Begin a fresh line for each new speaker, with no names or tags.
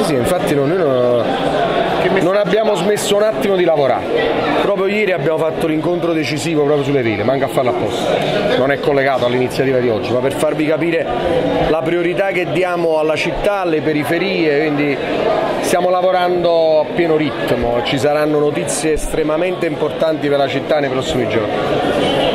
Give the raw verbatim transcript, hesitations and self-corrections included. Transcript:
sì, infatti noi non, non abbiamo smesso un attimo di lavorare. Proprio ieri abbiamo fatto l'incontro decisivo proprio sulle ville, manca a farlo apposta. Non è collegato all'iniziativa di oggi, ma per farvi capire la priorità che diamo alla città, alle periferie, quindi stiamo lavorando a pieno ritmo, ci saranno notizie estremamente importanti per la città nei prossimi giorni.